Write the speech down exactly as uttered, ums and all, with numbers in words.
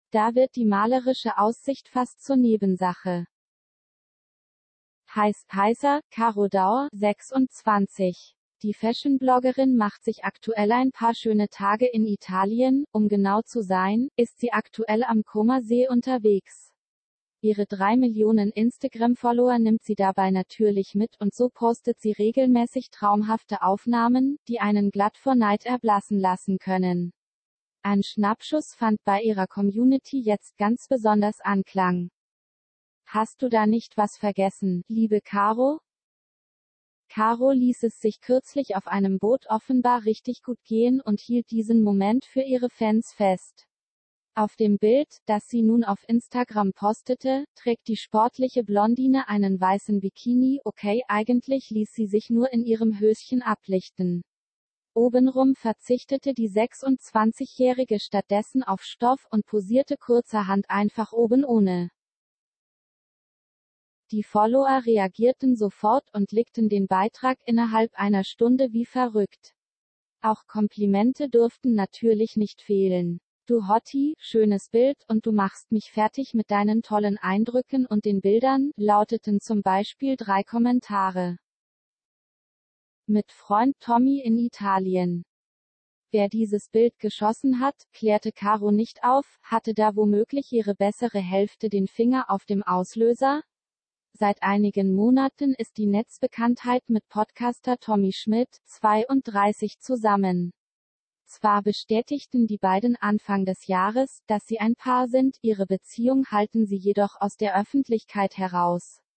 Da wird die malerische Aussicht fast zur Nebensache. Heiß, heißer, Caro Dauer, sechsundzwanzig. Die Fashion-Bloggerin macht sich aktuell ein paar schöne Tage in Italien, um genau zu sein, ist sie aktuell am Comer-See unterwegs. Ihre drei Millionen Instagram-Follower nimmt sie dabei natürlich mit und so postet sie regelmäßig traumhafte Aufnahmen, die einen glatt vor Neid erblassen lassen können. Ein Schnappschuss fand bei ihrer Community jetzt ganz besonders Anklang. Hast du da nicht was vergessen, liebe Caro? Caro ließ es sich kürzlich auf einem Boot offenbar richtig gut gehen und hielt diesen Moment für ihre Fans fest. Auf dem Bild, das sie nun auf Instagram postete, trägt die sportliche Blondine einen weißen Bikini, okay, eigentlich ließ sie sich nur in ihrem Höschen ablichten. Obenrum verzichtete die sechsundzwanzigjährige stattdessen auf Stoff und posierte kurzerhand einfach oben ohne. Die Follower reagierten sofort und likten den Beitrag innerhalb einer Stunde wie verrückt. Auch Komplimente durften natürlich nicht fehlen. Du Hottie, schönes Bild und du machst mich fertig mit deinen tollen Eindrücken und den Bildern, lauteten zum Beispiel drei Kommentare. Mit Freund Tommy in Italien. Wer dieses Bild geschossen hat, klärte Caro nicht auf, hatte da womöglich ihre bessere Hälfte den Finger auf dem Auslöser? Seit einigen Monaten ist die Netzbekanntheit mit Podcaster Tommy Schmidt, zweiunddreißig, zusammen. Zwar bestätigten die beiden Anfang des Jahres, dass sie ein Paar sind, ihre Beziehung halten sie jedoch aus der Öffentlichkeit heraus.